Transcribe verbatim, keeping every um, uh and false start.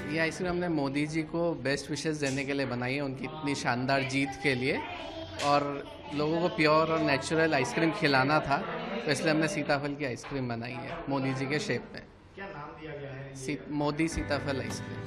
ये आइसक्रीम हमने मोदी जी को बेस्ट विशेस देने के लिए बनाई है, उनकी इतनी शानदार जीत के लिए। और लोगों को प्योर और नेचुरल आइसक्रीम खिलाना था, तो इसलिए हमने सीताफल की आइसक्रीम बनाई है मोदी जी के शेप में। क्या नाम दिया गया है ये? सी, मोदी सीताफल आइसक्रीम।